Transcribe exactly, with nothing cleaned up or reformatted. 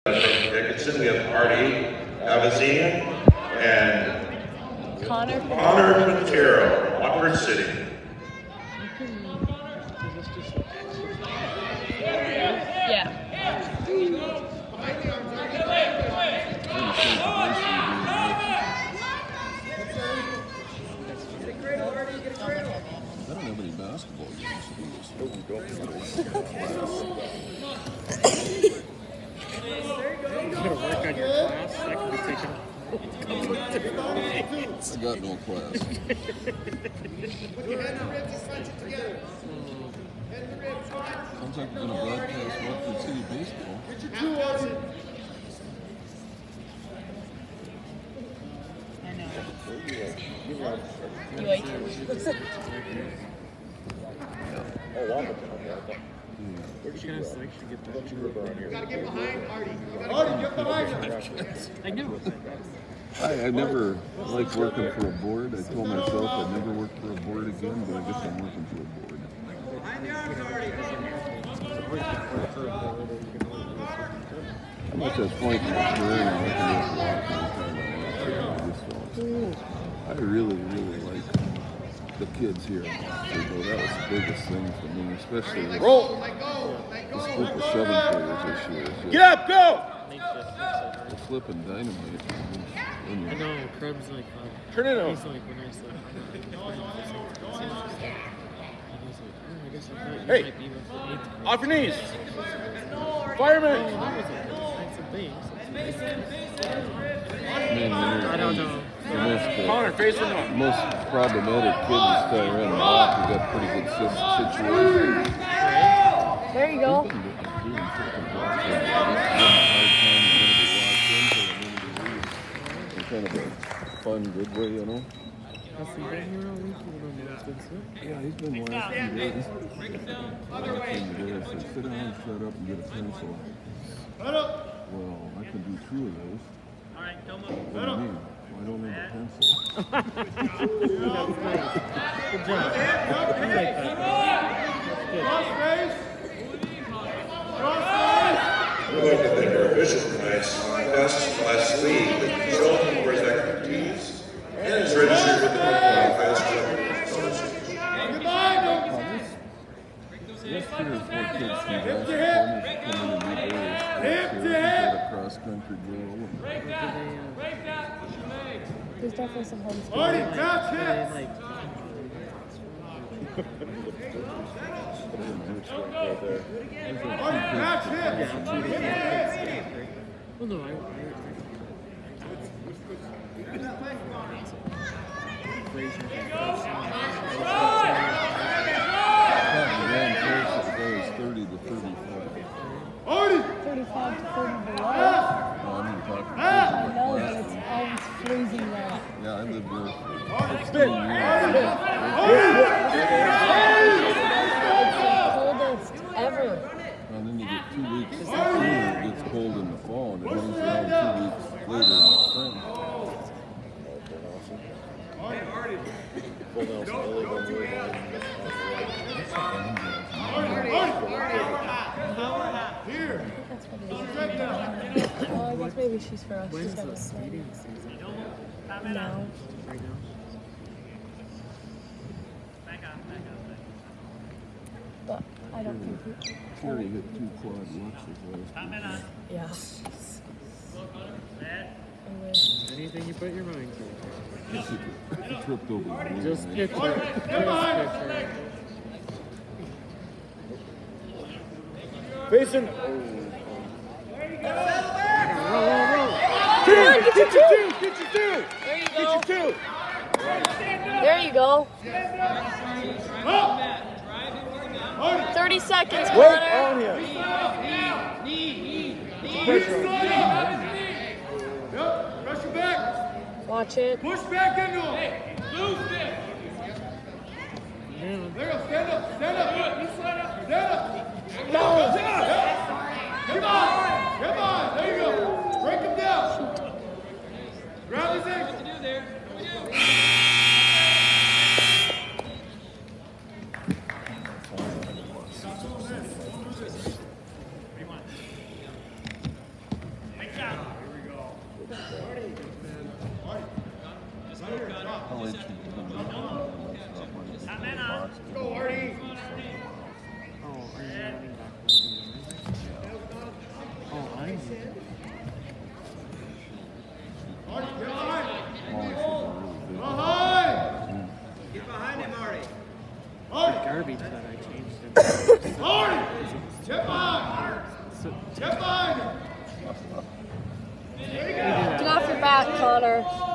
Dickinson, we have Artie Avazine and Connor Connor Quintero, Watford City. Yeah. I don't have any basketball games. You gotta work on your class. That can be taken. I got no class. Sounds like we're gonna broadcast Watford City baseball. I know. You like it? Oh, Washington. Okay. We're just gonna like should get that river on here. You gotta get behind Artie. Artie, get behind him. I know. I, I never liked working for a board. I told myself I'd never work for a board again, but I guess I'm working for a board. Behind the arms, Artie. I'm at that point in my career now, I can just walk anytime I want. I really, really like the kids here. That was the biggest thing for me, especially with Roll. this group of seven players this year. It's just, Get up, go! they're flipping dynamite. When I you, know, Krebs like, uh, Turn it on. he's like, when I was like, I guess I thought you Hey. might be with the eighth grade. Off your knees. Oh, Fireman. that was a, that's a base. man, I don't the know. most, uh, Connor, face him up. most problematic kid is still around the block. We got pretty good si- situation. There you go. He's been doing freaking well. He's having a hard time wanting to walk into the kind of a fun, good way, you know? Has he been here all week? You don't know what's been said? Yeah, he's been watching days. Watching days. So sit down, shut up, and get a pencil. Well, I can do two of those. All right, come What do you mean? Well, I don't need a pencil. That's nice. Good job. I like that. Look at the revision tonight's contest last week with children for his expertise and is registered with the Fast Association. Yes, three or four kids from basketball come in and do theirs. They cross country drill. There's definitely some homeschool. Artie, crouch hit. Like, Artie, crouch hit. well, no, I. thirty to thirty-five. Artie. thirty-five to forty below. No, I'm even talking I crazy. know, but it's always freezing there. Yeah, I lived there for Artie, sixteen years. It's the coldest ever. And then you get two weeks sooner, it gets cold in the fall, and it runs around two weeks later in the spring. here. That's for the well, I guess maybe she's for us. She's got a Skating season No. right now. But I don't think we... Terry hit two quad luxes last week. Yeah. I wish. Anything you put your mind to. He tripped over the wheel. Just man. get your. Just get your. Facing. Roll, roll, roll. Two. Get your two. Get your two. There you Get go. your two. There you go. thirty seconds, Wait Connor. on him. Pressure on him. Yep. Pressure back. Watch it. Push back into him. Lose it. There you go. Stand up. Stand up. Stand up. No. Come on. Come on. There you go. Break him down. Grab his ankle. I'll let you do it. Go, Artie. Oh, are you running back? Oh, I see. Artie, get behind. Molly's really big. Behind. Get behind him, Artie. The Artie. garbage that I changed him. Artie. Get behind. So, Get behind. Get off your back, Connor.